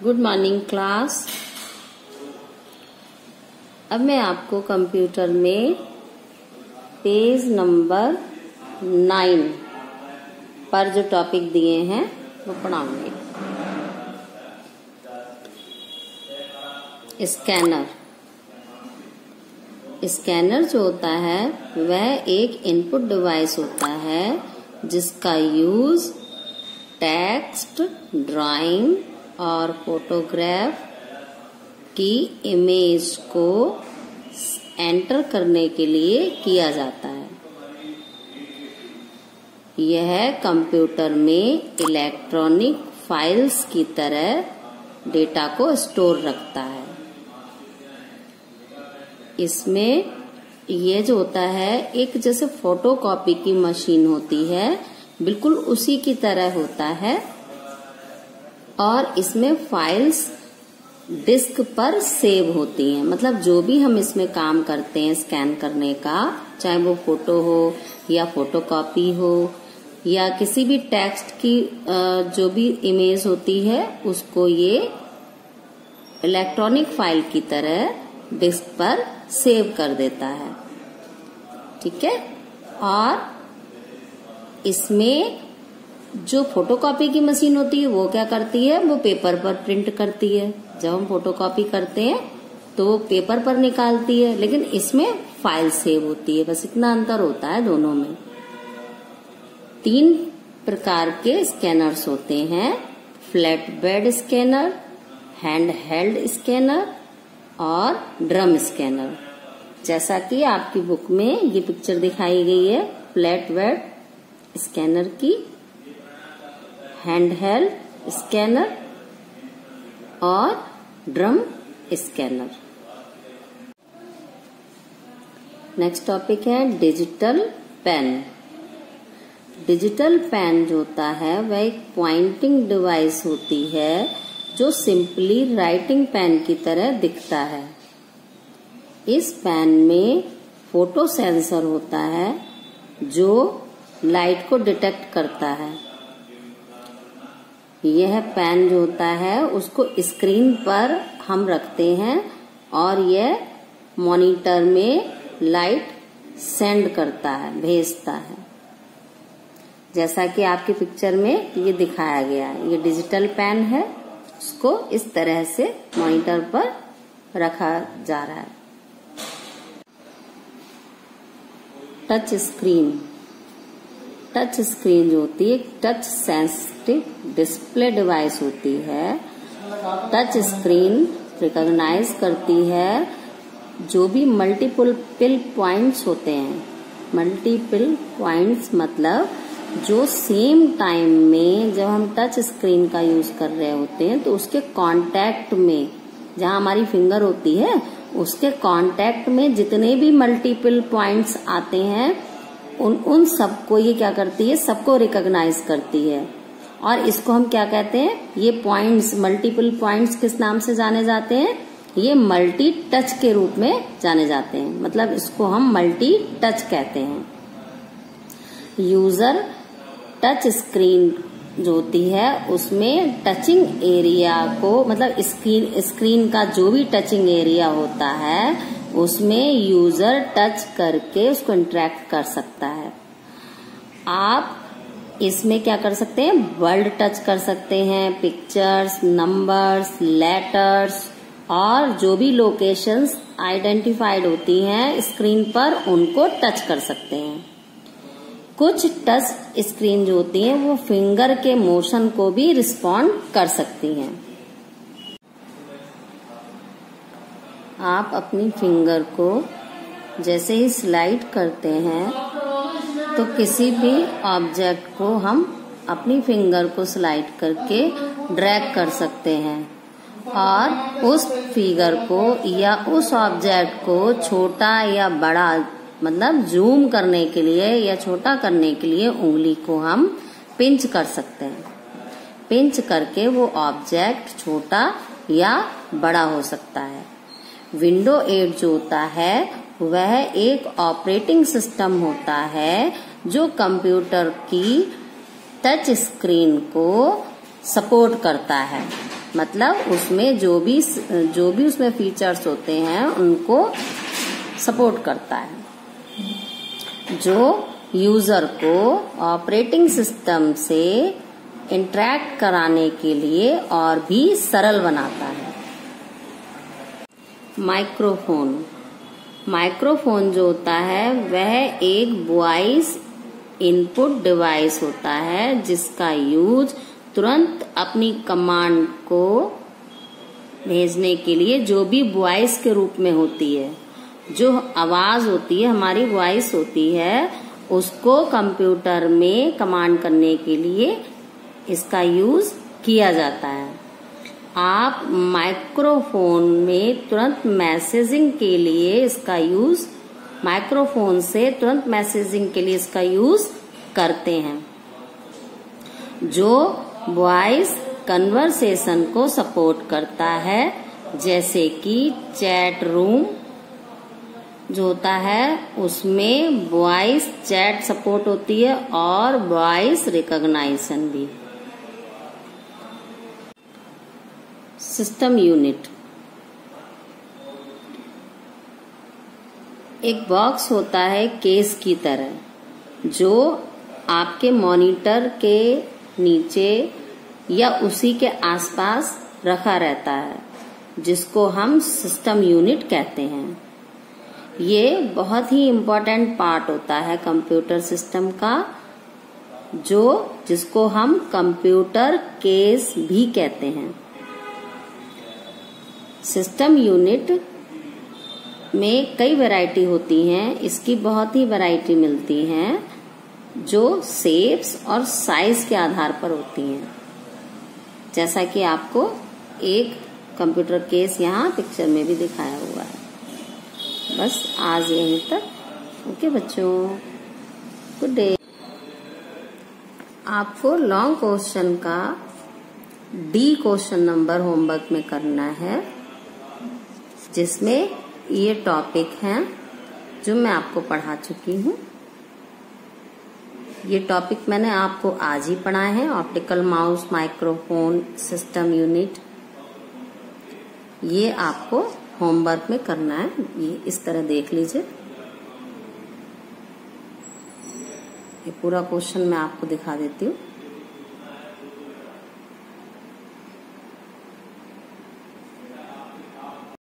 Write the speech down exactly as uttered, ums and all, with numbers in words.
Good morning class. अब मैं आपको कंप्यूटर में पेज नंबर नाइन पर जो टॉपिक दिए हैं वो पढ़ाऊंगी। स्कैनर स्कैनर जो होता है वह एक इनपुट डिवाइस होता है जिसका यूज टेक्स्ट, ड्राइंग और फोटोग्राफ की इमेज को एंटर करने के लिए किया जाता है। यह कंप्यूटर में इलेक्ट्रॉनिक फाइल्स की तरह डेटा को स्टोर रखता है। इसमें ये जो होता है एक जैसे फोटोकॉपी की मशीन होती है, बिल्कुल उसी की तरह होता है। और इसमें फाइल्स डिस्क पर सेव होती हैं। मतलब जो भी हम इसमें काम करते हैं स्कैन करने का, चाहे वो फोटो हो या फोटोकॉपी हो या किसी भी टेक्स्ट की जो भी इमेज होती है, उसको ये इलेक्ट्रॉनिक फाइल की तरह डिस्क पर सेव कर देता है। ठीक है। और इसमें जो फोटोकॉपी की मशीन होती है वो क्या करती है, वो पेपर पर प्रिंट करती है। जब हम फोटोकॉपी करते हैं तो वो पेपर पर निकालती है, लेकिन इसमें फाइल सेव होती है। बस इतना अंतर होता है दोनों में। तीन प्रकार के स्कैनर्स होते हैं, flat bed scanner, hand held scanner और ड्रम स्कैनर। जैसा कि आपकी बुक में ये पिक्चर दिखाई गई है फ्लैट बेड स्कैनर की, हैंड हेल्ड स्कैनर और ड्रम स्कैनर। नेक्स्ट टॉपिक है डिजिटल पेन। डिजिटल पेन जो होता है वह एक पॉइंटिंग डिवाइस होती है जो सिंपली राइटिंग पेन की तरह दिखता है। इस पेन में फोटो सेंसर होता है जो लाइट को डिटेक्ट करता है। यह पेन जो होता है उसको स्क्रीन पर हम रखते हैं और यह मॉनिटर में लाइट सेंड करता है, भेजता है। जैसा कि आपकी पिक्चर में ये दिखाया गया है, ये डिजिटल पेन है, उसको इस तरह से मॉनिटर पर रखा जा रहा है। टच स्क्रीन टच स्क्रीन जो होती है टच सेंसिटिव डिस्प्ले डिवाइस होती है। टच स्क्रीन रिकॉग्नाइज करती है जो भी मल्टीपल पिल पॉइंट्स होते हैं। मल्टीपल पॉइंट्स मतलब जो सेम टाइम में जब हम टच स्क्रीन का यूज कर रहे होते हैं तो उसके कांटेक्ट में, जहां हमारी फिंगर होती है उसके कांटेक्ट में जितने भी मल्टीपल पॉइंट्स आते हैं उन उन सबको ये क्या करती है, सबको रिकॉग्नाइज करती है। और इसको हम क्या कहते हैं, ये पॉइंट्स, मल्टीपल पॉइंट्स किस नाम से जाने जाते हैं, ये मल्टी टच के रूप में जाने जाते हैं। मतलब इसको हम मल्टी टच कहते हैं। यूजर टच स्क्रीन जो होती है उसमें टचिंग एरिया को, मतलब स्क्रीन स्क्रीन का जो भी टचिंग एरिया होता है उसमें यूजर टच करके उसको इंटरेक्ट कर सकता है। आप इसमें क्या कर सकते हैं, वर्ड टच कर सकते हैं, पिक्चर्स, नंबर्स, लेटर्स और जो भी लोकेशंस आइडेंटिफाइड होती हैं स्क्रीन पर उनको टच कर सकते हैं। कुछ टच स्क्रीन जो होती हैं वो फिंगर के मोशन को भी रिस्पॉन्ड कर सकती हैं। आप अपनी फिंगर को जैसे ही स्लाइड करते हैं तो किसी भी ऑब्जेक्ट को हम अपनी फिंगर को स्लाइड करके ड्रैग कर सकते हैं और उस फिगर को या उस ऑब्जेक्ट को छोटा या बड़ा, मतलब जूम करने के लिए या छोटा करने के लिए उंगली को हम पिंच कर सकते हैं। पिंच करके वो ऑब्जेक्ट छोटा या बड़ा हो सकता है। विंडो एट जो होता है वह एक ऑपरेटिंग सिस्टम होता है जो कंप्यूटर की टच स्क्रीन को सपोर्ट करता है। मतलब उसमें जो भी जो भी उसमें फीचर्स होते हैं उनको सपोर्ट करता है, जो यूजर को ऑपरेटिंग सिस्टम से इंटरैक्ट कराने के लिए और भी सरल बनाता है। माइक्रोफोन माइक्रोफोन जो होता है वह एक वॉइस इनपुट डिवाइस होता है जिसका यूज तुरंत अपनी कमांड को भेजने के लिए, जो भी वॉइस के रूप में होती है, जो आवाज होती है हमारी वॉइस होती है, उसको कंप्यूटर में कमांड करने के लिए इसका यूज किया जाता है। आप माइक्रोफोन में तुरंत मैसेजिंग के लिए इसका यूज माइक्रोफोन से तुरंत मैसेजिंग के लिए इसका यूज करते हैं, जो वॉइस कन्वर्सेशन को सपोर्ट करता है, जैसे कि चैट रूम जो होता है उसमें वॉइस चैट सपोर्ट होती है और वॉइस रिकॉग्निशन भी। सिस्टम यूनिट एक बॉक्स होता है केस की तरह, जो आपके मॉनिटर के नीचे या उसी के आसपास रखा रहता है, जिसको हम सिस्टम यूनिट कहते हैं। ये बहुत ही इम्पोर्टेंट पार्ट होता है कंप्यूटर सिस्टम का, जो जिसको हम कंप्यूटर केस भी कहते हैं। सिस्टम यूनिट में कई वैरायटी होती हैं, इसकी बहुत ही वैरायटी मिलती हैं, जो शेप्स और साइज के आधार पर होती हैं। जैसा कि आपको एक कंप्यूटर केस यहाँ पिक्चर में भी दिखाया हुआ है। बस आज यहीं तक। ओके बच्चों, गुड डे। आपको लॉन्ग क्वेश्चन का डी क्वेश्चन नंबर होमवर्क में करना है, जिसमें ये टॉपिक हैं जो मैं आपको पढ़ा चुकी हूँ। ये टॉपिक मैंने आपको आज ही पढ़ा है, optical mouse, microphone, system unit. ये आपको होमवर्क में करना है। ये इस तरह देख लीजिए, ये पूरा क्वेश्चन मैं आपको दिखा देती हूँ।